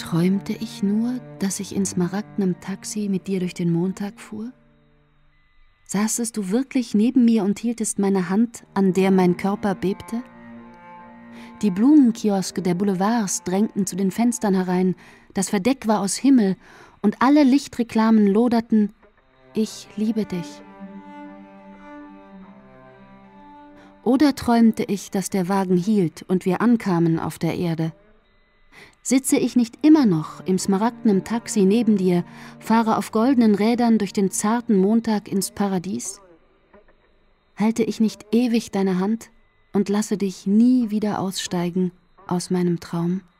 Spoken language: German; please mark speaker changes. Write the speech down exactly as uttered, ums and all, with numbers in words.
Speaker 1: Träumte ich nur, dass ich in smaragdnem Taxi mit dir durch den Montag fuhr? Saßest du wirklich neben mir und hieltest meine Hand, an der mein Körper bebte? Die Blumenkioske der Boulevards drängten zu den Fenstern herein, das Verdeck war aus Himmel und alle Lichtreklamen loderten: Ich liebe dich. Oder träumte ich, dass der Wagen hielt und wir ankamen auf der Erde? Sitze ich nicht immer noch im smaragdnem Taxi neben dir, fahre auf goldenen Rädern durch den zarten Montag ins Paradies? Halte ich nicht ewig deine Hand und lasse dich nie wieder aussteigen aus meinem Traum?